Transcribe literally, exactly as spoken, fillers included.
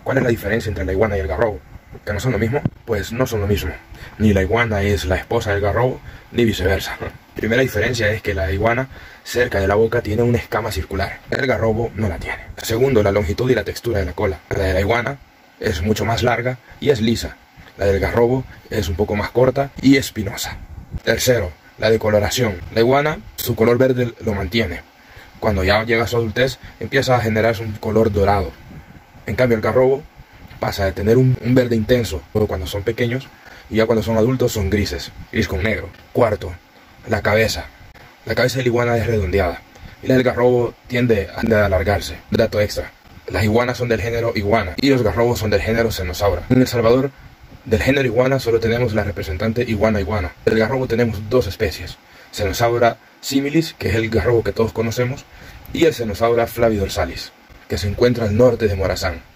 ¿Cuál es la diferencia entre la iguana y el garrobo? ¿Que no son lo mismo? Pues no son lo mismo. Ni la iguana es la esposa del garrobo, ni viceversa. La primera diferencia es que la iguana, cerca de la boca, tiene una escama circular. El garrobo no la tiene. Segundo, la longitud y la textura de la cola. La de la iguana es mucho más larga y es lisa. La del garrobo es un poco más corta y espinosa. Tercero, la decoloración. La iguana, su color verde lo mantiene. Cuando ya llega a su adultez, empieza a generarse un color dorado. En cambio, el garrobo pasa de tener un, un verde intenso cuando son pequeños, y ya cuando son adultos son grises, gris con negro. Cuarto, la cabeza. La cabeza de la iguana es redondeada, y la del garrobo tiende a alargarse. Dato extra: las iguanas son del género iguana, y los garrobos son del género cenosaura. En El Salvador, del género iguana solo tenemos la representante iguana iguana. Del garrobo tenemos dos especies: Cenosaura similis, que es el garrobo que todos conocemos, y el Cenosaura flavidorsalis, que se encuentra al norte de Morazán.